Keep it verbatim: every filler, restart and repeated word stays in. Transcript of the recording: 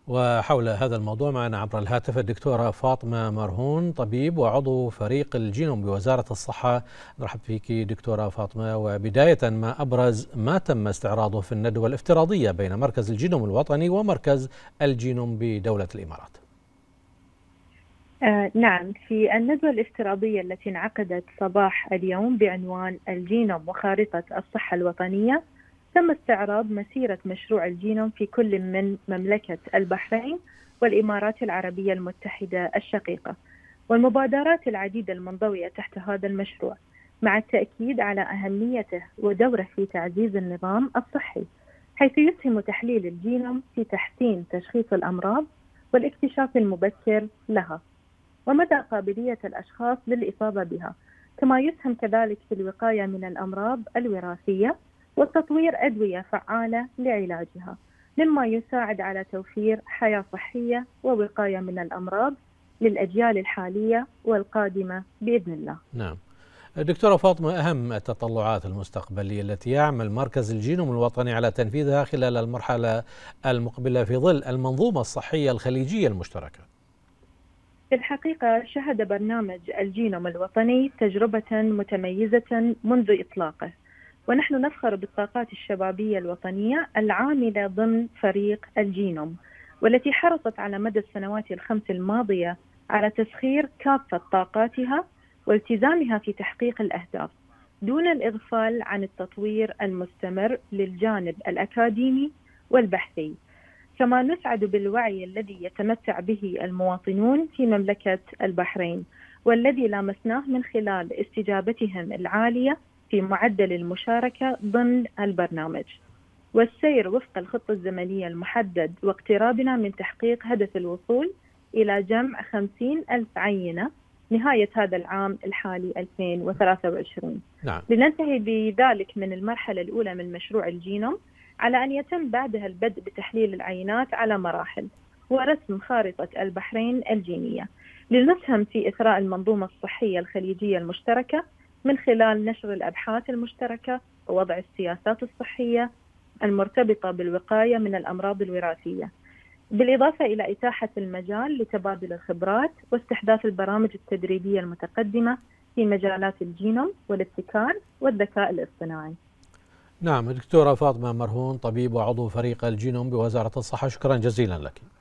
وحول هذا الموضوع معنا عبر الهاتف الدكتورة فاطمة مرهون، طبيب وعضو فريق الجينوم بوزارة الصحة. نرحب فيك دكتورة فاطمة. وبداية، ما أبرز ما تم استعراضه في الندوة الافتراضية بين مركز الجينوم الوطني ومركز الجينوم بدولة الإمارات؟ آه نعم، في الندوة الافتراضية التي انعقدت صباح اليوم بعنوان الجينوم وخارطة الصحة الوطنية، تم استعراض مسيرة مشروع الجينوم في كل من مملكة البحرين والإمارات العربية المتحدة الشقيقة، والمبادرات العديدة المنضوية تحت هذا المشروع، مع التأكيد على أهميته ودوره في تعزيز النظام الصحي، حيث يسهم تحليل الجينوم في تحسين تشخيص الأمراض والاكتشاف المبكر لها، ومدى قابلية الأشخاص للإصابة بها، كما يسهم كذلك في الوقاية من الأمراض الوراثية وتطوير أدوية فعالة لعلاجها، مما يساعد على توفير حياة صحية ووقاية من الأمراض للأجيال الحالية والقادمة بإذن الله. نعم. دكتورة فاطمة، أهم التطلعات المستقبلية التي يعمل مركز الجينوم الوطني على تنفيذها خلال المرحلة المقبلة في ظل المنظومة الصحية الخليجية المشتركة؟ في الحقيقة شهد برنامج الجينوم الوطني تجربة متميزة منذ إطلاقه، ونحن نفخر بالطاقات الشبابية الوطنية العاملة ضمن فريق الجينوم، والتي حرصت على مدى السنوات الخمس الماضية على تسخير كافة طاقاتها والتزامها في تحقيق الأهداف، دون الإغفال عن التطوير المستمر للجانب الأكاديمي والبحثي. كما نسعد بالوعي الذي يتمتع به المواطنون في مملكة البحرين، والذي لامسناه من خلال استجابتهم العالية في معدل المشاركة ضمن البرنامج، والسير وفق الخطة الزمنية المحدد، واقترابنا من تحقيق هدف الوصول إلى جمع خمسين ألف عينة نهاية هذا العام الحالي ألفين وثلاثة وعشرين. نعم. لننتهي بذلك من المرحلة الأولى من مشروع الجينوم، على أن يتم بعدها البدء بتحليل العينات على مراحل ورسم خارطة البحرين الجينية، لنسهم في إثراء المنظومة الصحية الخليجية المشتركة من خلال نشر الأبحاث المشتركة ووضع السياسات الصحية المرتبطة بالوقاية من الأمراض الوراثية، بالإضافة إلى إتاحة المجال لتبادل الخبرات واستحداث البرامج التدريبية المتقدمة في مجالات الجينوم والابتكار والذكاء الاصطناعي. نعم. دكتورة فاطمة مرهون، طبيب وعضو فريق الجينوم بوزارة الصحة، شكرا جزيلا لك.